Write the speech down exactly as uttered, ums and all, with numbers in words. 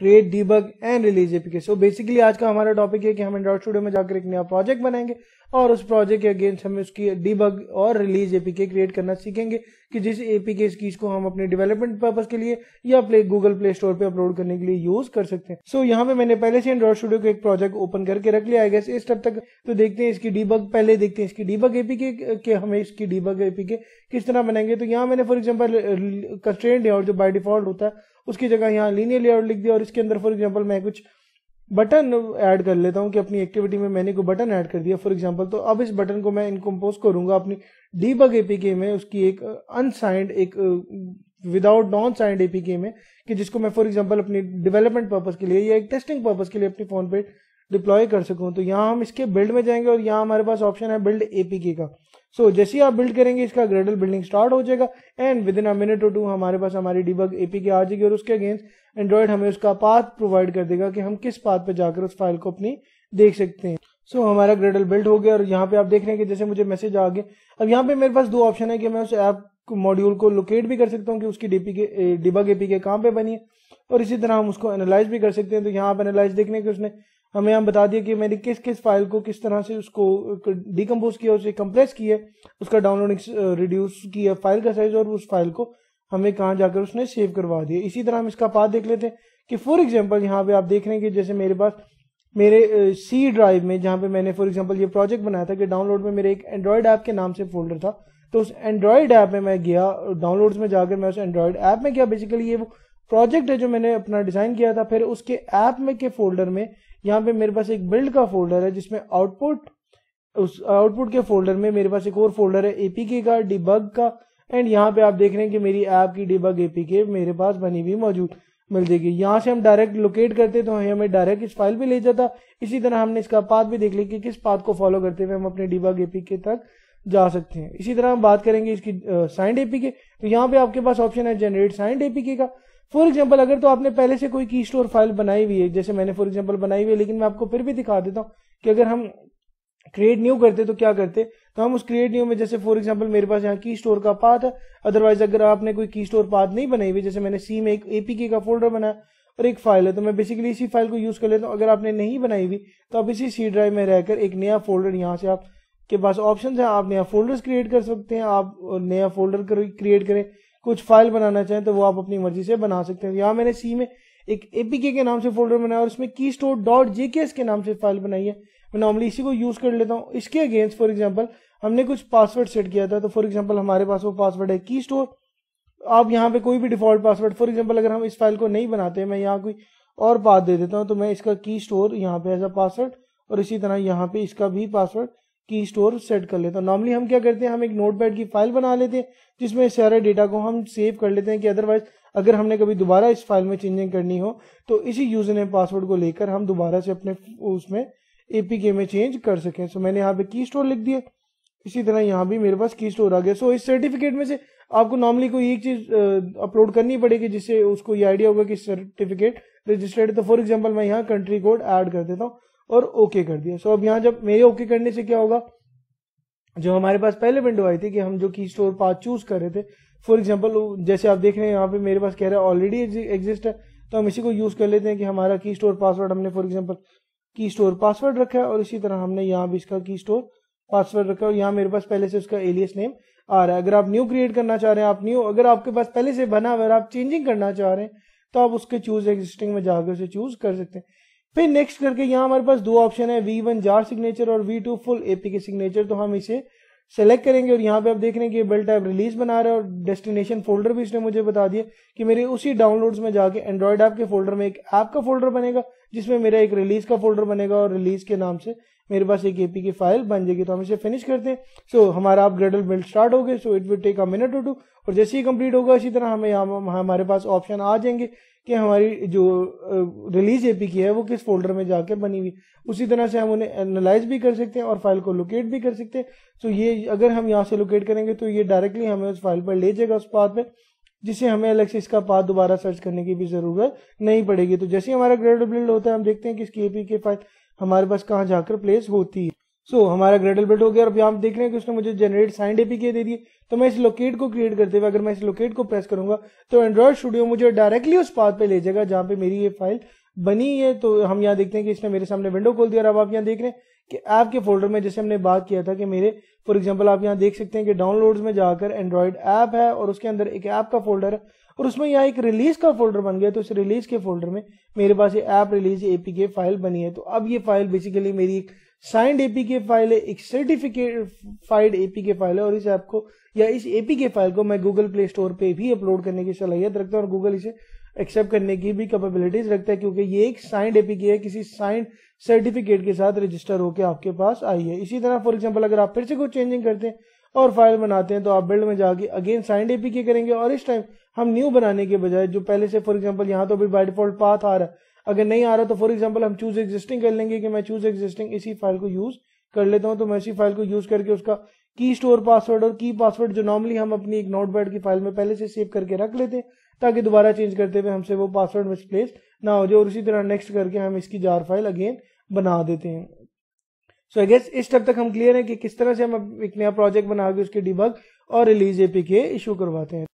Create, debug and release APK. So basically आज का हमारा टॉपिक है कि हम एंड्रॉइड स्टूडियो में जाकर एक नया प्रोजेक्ट बनाएंगे और उस प्रोजेक्ट के अगेंस्ट हम उसकी डीबग और रिलीज एपीके क्रिएट करना सीखेंगे कि जिस एपीके कीज को हम अपने डेवलपमेंट पर्पस के लिए या प्ले गूगल प्ले स्टोर पे अपलोड करने के लिए यूज कर सकते हैं। सो so, यहाँ पे मैंने पहले से एंड्रॉइड स्टूडियो को एक प्रोजेक्ट ओपन करके रख लिया है इस स्टेप तक। तो देखते हैं इसकी डीबग, पहले देखते हैं इसकी डीबग एपीके के हमें इसकी डीबग एपीके किस तरह बनाएंगे। तो यहाँ मैंने फॉर एग्जांपल कंस्ट्रेंट लेआउट जो बाय डिफॉल्ट होता है उसकी जगह यहाँ लीनियर लेआउट लिख दिया और इसके अंदर फॉर एग्जांपल मैं कुछ बटन ऐड कर लेता हूँ कि अपनी एक्टिविटी में मैंने कोई बटन ऐड कर दिया फॉर एग्जांपल। तो अब इस बटन को मैं इनकम्पोज करूंगा अपनी डीबग एपीके में, उसकी एक अनसाइंड, एक विदाउट नॉन साइंड एपीके में, कि जिसको मैं फॉर एग्जांपल अपनी डेवलपमेंट पर्पस के लिए या एक टेस्टिंग पर्पस के लिए अपनी फोन पे डिप्लॉय कर सकूं। तो यहाँ हम इसके बिल्ड में जाएंगे और यहाँ हमारे पास ऑप्शन है बिल्ड एपीके का। सो so, जैसे ही आप बिल्ड करेंगे इसका ग्रेडल बिल्डिंग स्टार्ट हो जाएगा and within a minute और टू हमारे पास हमारी डीबग एपीके आ जाएगी और उसके अगेंस्ट एंड्रॉइड हमें उसका पाथ प्रोवाइड कर देगा कि हम किस पाथ पे जाकर उस फाइल को अपनी देख सकते हैं। सो so, हमारा ग्रेडल बिल्ड हो गया और यहाँ पे आप देख रहे हैं कि जैसे मुझे मैसेज आ गया। अब यहाँ पे मेरे पास दो ऑप्शन है कि मैं उस ऐप मॉड्यूल को लोकेट भी कर सकता हूँ कि उसकी डीपीके डीबग एपीके कहाँ पे बनी है, और इसी तरह हम उसको एनालाइज भी कर सकते हैं। तो यहाँ पे एनालाइज देखने के उसने हमें यहाँ बता दिया कि मैंने किस किस फाइल को किस तरह से उसको डिकम्पोज किया, उसे कंप्रेस किया, उसका डाउनलोडिंग रिड्यूस किया फाइल का साइज, और उस फाइल को हमें कहाँ जाकर उसने सेव करवा दिया। इसी तरह हम इसका पाथ देख लेते हैं कि फॉर एग्जांपल यहाँ पे आप देख रहे हैं कि जैसे मेरे पास मेरे सी ड्राइव में जहाँ पे मैंने फॉर एग्जांपल ये प्रोजेक्ट बनाया था कि डाउनलोड में मेरे एक एंड्रॉइड ऐप के नाम से फोल्डर था। तो उस एंड्रॉइड ऐप में मैं गया, डाउनलोड्स में जाकर मैं उस एंड्रॉइड ऐप में गया, बेसिकली ये वो प्रोजेक्ट है जो मैंने अपना डिजाइन किया था। फिर उसके ऐप में के फोल्डर में यहाँ पे मेरे पास एक बिल्ड का फोल्डर है जिसमें आउटपुट, उस आउटपुट के फोल्डर में मेरे पास एक और फोल्डर है एपीके का, डिबग का, एंड यहाँ पे आप देख रहे हैं कि मेरी ऐप की डिबग एपीके मेरे पास बनी हुई मौजूद मिल जाएगी। यहाँ से हम डायरेक्ट लोकेट करते तो हमें डायरेक्ट इस फाइल पे ले जाता। इसी तरह हमने इसका पाथ भी देख लिया कि किस पाथ को फॉलो करते हुए हम अपने डिबग एपीके तक जा सकते हैं। इसी तरह हम बात करेंगे इसकी साइंड एपीके। तो यहाँ पे आपके पास ऑप्शन है जनरेट साइंड एपीके का। फॉर एग्जांपल अगर तो आपने पहले से कोई की स्टोर फाइल बनाई हुई है, जैसे मैंने फॉर एग्जांपल बनाई हुई है, लेकिन मैं आपको फिर भी दिखा देता हूँ कि अगर हम क्रिएट न्यू करते तो क्या करते। तो हम उस क्रिएट न्यू में जैसे फॉर एग्जांपल मेरे पास यहाँ की स्टोर का पाथ है, अदरवाइज अगर आपने कोई की स्टोर पाथ नहीं बनाई हुई, जैसे मैंने सी में एक एपीके का फोल्डर बनाया और एक फाइल है, तो मैं बेसिकली इसी फाइल को यूज कर लेता हूँ। अगर आपने नहीं बनाई हुई तो आप इसी सी ड्राइव में रहकर एक नया फोल्डर, यहाँ से आपके पास ऑप्शन है, आप नया फोल्डर क्रिएट कर सकते हैं। आप नया फोल्डर क्रिएट करें, कुछ फाइल बनाना चाहें तो वो आप अपनी मर्जी से बना सकते हैं। यहाँ मैंने सी में एक एपीके के नाम से फोल्डर बनाया और उसमें की स्टोर डॉट जेकेएस के नाम से फाइल बनाई है। मैं नॉर्मली इसी को यूज कर लेता हूँ। इसके अगेंस्ट फॉर एग्जांपल हमने कुछ पासवर्ड सेट किया था, तो फॉर एग्जांपल हमारे पास वो पासवर्ड है की स्टोर। आप यहाँ पे कोई भी डिफॉल्ट पासवर्ड, फॉर एग्जांपल अगर हम इस फाइल को नहीं बनाते, मैं यहाँ कोई और पाथ दे देता हूँ, तो मैं इसका की स्टोर यहाँ पे एज अ पासवर्ड और इसी तरह यहाँ पे इसका भी पासवर्ड की स्टोर सेट कर लेता हूँ। नॉर्मली हम क्या करते हैं, हम एक नोटपैड की फाइल बना लेते हैं जिसमें सारे डेटा को हम सेव कर लेते हैं कि अदरवाइज अगर हमने कभी दोबारा इस फाइल में चेंजिंग करनी हो तो इसी यूजर नेम पासवर्ड को लेकर हम दोबारा से अपने उसमें एपीके में चेंज कर सकें। सो मैंने यहाँ पे की स्टोर लिख दिया, इसी तरह यहाँ भी मेरे पास की स्टोर आ गया। सो इस सर्टिफिकेट में से आपको नॉर्मली कोई एक चीज अपलोड करनी पड़ेगी जिससे उसको ये आइडिया होगा कि सर्टिफिकेट रजिस्टर्ड। तो फॉर एग्जांपल मैं यहाँ कंट्री कोड ऐड कर देता हूँ और ओके कर दिया। सो अब यहाँ जब मेरे ओके करने से क्या होगा, जो हमारे पास पहले विंडो आई थी कि हम जो की स्टोर पाथ चूज कर रहे थे, फॉर एग्जांपल जैसे आप देख रहे हैं यहाँ पे मेरे पास कह रहा है ऑलरेडी एग्जिस्ट है, तो हम इसी को यूज कर लेते हैं कि हमारा की स्टोर पासवर्ड हमने for example key store password रखा है और इसी तरह हमने यहाँ भी इसका की स्टोर पासवर्ड रखा है और यहाँ मेरे पास पहले से उसका एलियस नेम आ रहा है। अगर आप न्यू क्रिएट करना चाह रहे हैं, आप न्यू अगर आपके पास पहले से बना हुआ है, आप चेंजिंग करना चाह रहे हैं, तो आप उसके चूज एग्जिस्टिंग में जाकर उसे चूज कर सकते हैं। फिर नेक्स्ट करके यहाँ हमारे पास दो ऑप्शन है, वी वन जार सिग्नेचर और V two full APK signature. तो हम इसे सेलेक्ट करेंगे और यहाँ पे आप देख रहे हैं कि बिल्ड टाइप रिलीज बना रहा है और डेस्टिनेशन फोल्डर भी इसने मुझे बता दिया कि मेरे उसी डाउनलोड्स में जाके एंड्रॉइड ऐप के फोल्डर में एक ऐप का फोल्डर बनेगा जिसमें मेरा एक रिलीज का फोल्डर बनेगा और रिलीज के नाम से मेरे पास एक एपीके फाइल बन जाएगी। तो हम इसे फिनिश करते हैं। सो so, हमारा आप ग्रेडल बिल्ड स्टार्ट हो गए। So it will take a minute और टू, और जैसे ही कंप्लीट होगा इसी तरह हमें यहाँ हमारे पास ऑप्शन आ जाएंगे कि हमारी जो रिलीज एपीके है वो किस फोल्डर में जाकर बनी हुई। उसी तरह से हम उन्हें एनालाइज भी कर सकते हैं और फाइल को लोकेट भी कर सकते हैं। सो ये अगर हम यहाँ से लोकेट करेंगे तो ये डायरेक्टली हमें उस फाइल पर ले जाएगा, उस पाथ पे, जिससे हमें अलग से इसका पाथ दोबारा सर्च करने की भी जरूरत नहीं पड़ेगी। तो जैसे ही हमारा ग्रेडल बिल्ड होता है हम देखते हैं कि इसकी एपीके फाइल हमारे पास कहाँ जाकर प्लेस होती है। सो so, हमारा ग्रेडल बिल्ड हो गया और अब यहाँ आप देख रहे हैं कि उसने मुझे जनरेट साइंड एपीके दे दिए। तो मैं इस लोकेट को क्रिएट करते हुए अगर मैं इस लोकेट को प्रेस करूंगा तो एंड्रॉइड स्टूडियो मुझे डायरेक्टली उस पाथ पे ले जाएगा जहां पे मेरी ये फाइल बनी है। तो हम यहाँ देखते हैं कि इसने मेरे सामने विंडो खोल दिया और अब आप यहाँ देख रहे हैं कि ऐप के फोल्डर में जैसे हमने बात किया था कि मेरे फॉर एग्जाम्पल आप यहाँ देख सकते हैं कि डाउनलोड्स में जाकर एंड्रॉइड ऐप है और उसके अंदर एक ऐप का फोल्डर है और उसमें यहाँ एक रिलीज का फोल्डर बन गया। तो इस रिलीज के फोल्डर में मेरे पास ये ऐप रिलीज एपीके फाइल बनी है। तो अब ये फाइल बेसिकली मेरी एक साइंड एपीके फाइल है, एक सर्टिफिकेट एपीके फाइल है और इस ऐप को या इस एपीके फाइल को मैं गूगल प्ले स्टोर पे भी अपलोड करने की सलाहियत रखता हूँ और गूगल इसे एक्सेप्ट करने की भी कैपेबिलिटीज रखता है क्योंकि ये एक साइंड एपीके है, किसी साइंड सर्टिफिकेट के साथ रजिस्टर होकर आपके पास आई है। इसी तरह फॉर एग्जांपल अगर आप फिर से कुछ चेंजिंग करते हैं और फाइल बनाते हैं तो आप बिल्ड में जाके अगेन साइंड एपीके करेंगे और इस टाइम हम न्यू बनाने के बजाय जो पहले से फॉर एग्जांपल यहाँ तो भी बाय डिफॉल्ट पाथ आ रहा है, अगर नहीं आ रहा तो फॉर एग्जांपल हम चूज एग्जिस्टिंग कर लेंगे कि मैं चूज एग्जिस्टिंग इसी फाइल को यूज कर लेता हूं। तो मैं इसी फाइल को यूज करके उसका की स्टोर पासवर्ड और की पासवर्ड जो नॉर्मली हम अपनी एक नोटपैड की फाइल में पहले से सेव करके रख लेते हैं ताकि दोबारा चेंज करते हुए हमसे वो पासवर्ड मिसप्लेस ना हो जाए और उसी तरह नेक्स्ट करके हम इसकी जार फाइल अगेन बना देते हैं। सो आई गेस इस स्टेप तक हम क्लियर है कि किस तरह से हम एक नया प्रोजेक्ट बना के उसके डिबग और रिलीज एपीके इशू करवाते हैं।